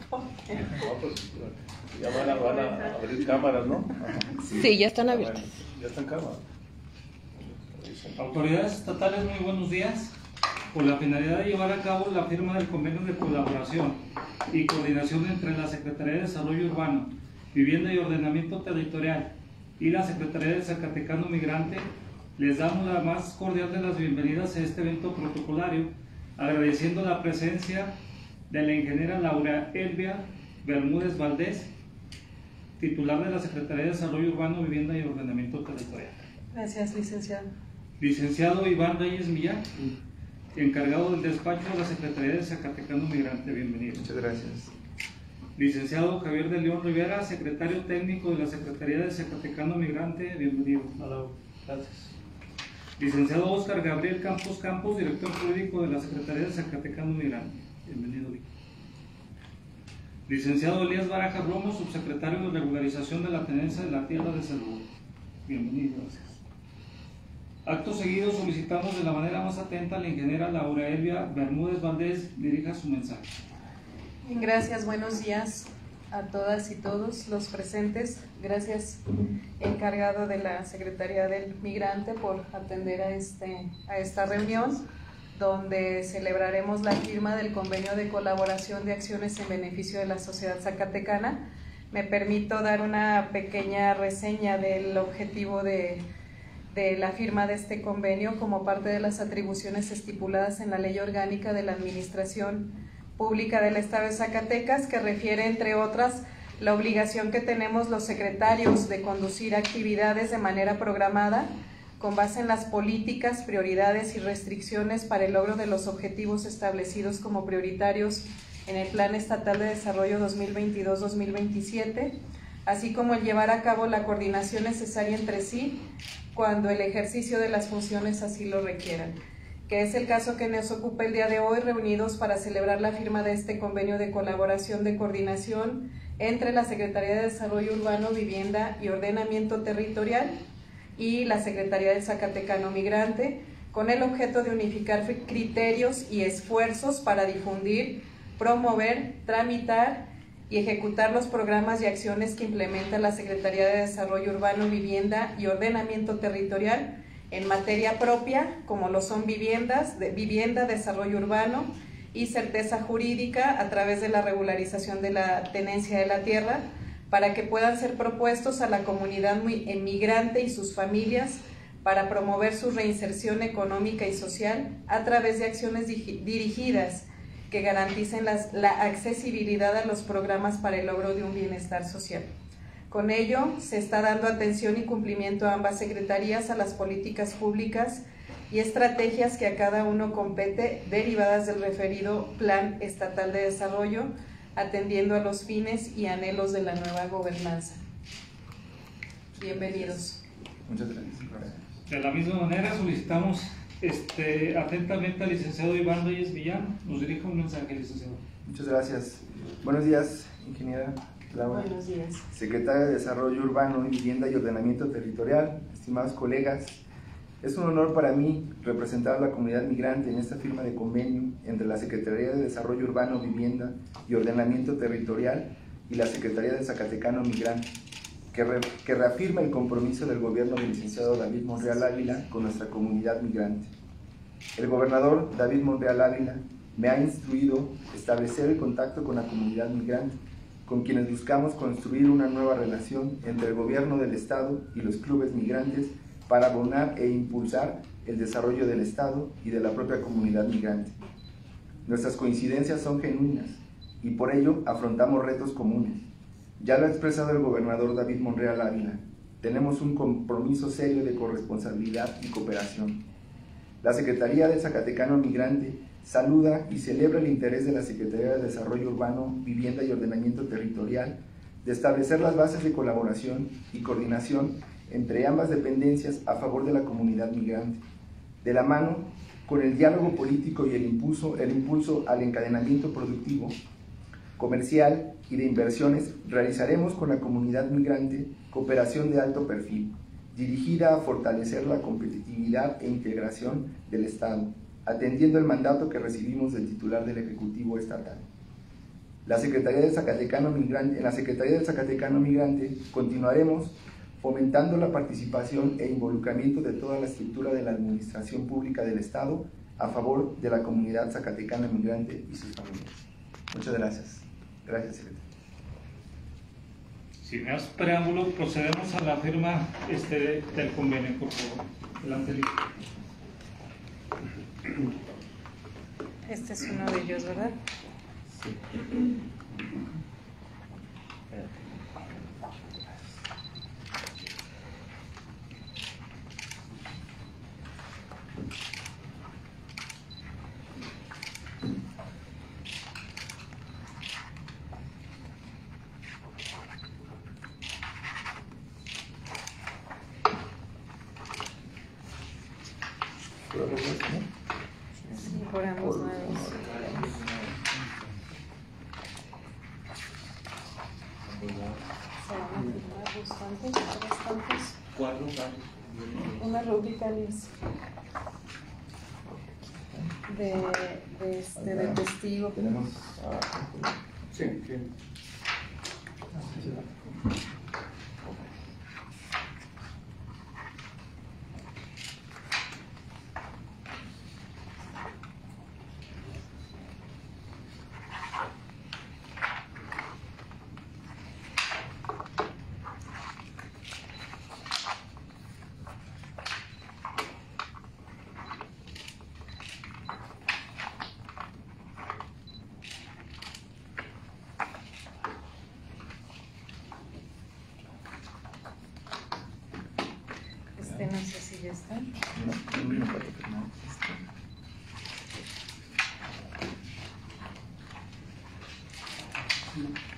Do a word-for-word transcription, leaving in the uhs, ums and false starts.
No, pues, ya van a, van a abrir cámaras, ¿no? Sí, ya están abiertas. Ya están cámaras. Autoridades estatales, muy buenos días. Por la finalidad de llevar a cabo la firma del convenio de colaboración y coordinación entre la Secretaría de Desarrollo Urbano, Vivienda y Ordenamiento Territorial y la Secretaría de Zacatecano Migrante, les damos la más cordial de las bienvenidas a este evento protocolario, agradeciendo la presencia de la ingeniera Laura Elvia Bermúdez Valdés, titular de la Secretaría de Desarrollo Urbano, Vivienda y Ordenamiento Territorial. Gracias, licenciado. Licenciado Iván Reyes Millán, encargado del despacho de la Secretaría de Zacatecano Migrante. Bienvenido. Muchas gracias. Licenciado Javier de León Rivera, secretario técnico de la Secretaría de Zacatecano Migrante. Bienvenido. Gracias. Licenciado Óscar Gabriel Campos Campos, director jurídico de la Secretaría de Zacatecano Migrante. Bienvenido. Licenciado Elías Baraja Romo, subsecretario de Regularización de la Tenencia de la Tierra de Salud. Bienvenido. Gracias. Acto seguido, solicitamos de la manera más atenta a la ingeniera Laura Elvia Bermúdez Valdés dirija su mensaje. Bien, gracias, buenos días a todas y todos los presentes. Gracias, encargado de la Secretaría del Migrante, por atender a, este, a esta reunión, donde celebraremos la firma del convenio de colaboración de acciones en beneficio de la sociedad zacatecana. Me permito dar una pequeña reseña del objetivo de de la firma de este convenio como parte de las atribuciones estipuladas en la Ley Orgánica de la Administración Pública del Estado de Zacatecas, que refiere, entre otras, la obligación que tenemos los secretarios de conducir actividades de manera programada con base en las políticas, prioridades y restricciones para el logro de los objetivos establecidos como prioritarios en el Plan Estatal de Desarrollo dos mil veintidós a dos mil veintisiete, así como el llevar a cabo la coordinación necesaria entre sí cuando el ejercicio de las funciones así lo requieran, que es el caso que nos ocupa el día de hoy, reunidos para celebrar la firma de este convenio de colaboración de coordinación entre la Secretaría de Desarrollo Urbano, Vivienda y Ordenamiento Territorial y la Secretaría del Zacatecano Migrante, con el objeto de unificar criterios y esfuerzos para difundir, promover, tramitar y ejecutar los programas y acciones que implementa la Secretaría de Desarrollo Urbano, Vivienda y Ordenamiento Territorial en materia propia, como lo son viviendas, de vivienda, desarrollo urbano y certeza jurídica a través de la regularización de la tenencia de la tierra, para que puedan ser propuestos a la comunidad migrante y sus familias para promover su reinserción económica y social a través de acciones dirigidas que garanticen las, la accesibilidad a los programas para el logro de un bienestar social. Con ello, se está dando atención y cumplimiento a ambas secretarías a las políticas públicas y estrategias que a cada uno compete derivadas del referido Plan Estatal de Desarrollo, atendiendo a los fines y anhelos de la nueva gobernanza. Bienvenidos. Muchas gracias. De la misma manera, solicitamos Este, atentamente al licenciado Iván Reyes Millán. Nos dirija un mensaje, licenciado. Muchas gracias. Buenos días, ingeniera Laura. Buenos días. Secretaria de Desarrollo Urbano, Vivienda y Ordenamiento Territorial, estimados colegas, es un honor para mí representar a la comunidad migrante en esta firma de convenio entre la Secretaría de Desarrollo Urbano, Vivienda y Ordenamiento Territorial y la Secretaría de Zacatecano Migrante, que, re, que reafirma el compromiso del gobierno del licenciado David Monreal Ávila con nuestra comunidad migrante. El gobernador David Monreal Ávila me ha instruido establecer el contacto con la comunidad migrante, con quienes buscamos construir una nueva relación entre el gobierno del Estado y los clubes migrantes para abonar e impulsar el desarrollo del Estado y de la propia comunidad migrante. Nuestras coincidencias son genuinas y por ello afrontamos retos comunes. Ya lo ha expresado el gobernador David Monreal Ávila, tenemos un compromiso serio de corresponsabilidad y cooperación. La Secretaría de Zacatecano Migrante saluda y celebra el interés de la Secretaría de Desarrollo Urbano, Vivienda y Ordenamiento Territorial de establecer las bases de colaboración y coordinación entre ambas dependencias a favor de la comunidad migrante, de la mano con el diálogo político y el impulso, el impulso al encadenamiento productivo, comercial y de inversiones. Realizaremos con la comunidad migrante cooperación de alto perfil, dirigida a fortalecer la competitividad e integración del Estado, atendiendo el mandato que recibimos del titular del Ejecutivo Estatal. La Secretaría del Zacatecano Migrante, en la Secretaría del Zacatecano Migrante continuaremos fomentando la participación e involucramiento de toda la estructura de la administración pública del Estado a favor de la comunidad zacatecana migrante y sus familias. Muchas gracias. Gracias, secretario. Sin más preámbulo, procedemos a la firma este, del convenio, por favor. Delante, Lidia. Este es uno de ellos, ¿verdad? Sí. Sí, por ambos lados. Se van a firmar bastantes, bastantes. Cuatro casos. Una rúbrica, Liz, de, de, este, de testigo. Tenemos... Sí, sí. Este no sé si ya está. No, no me falta firmar. Sí.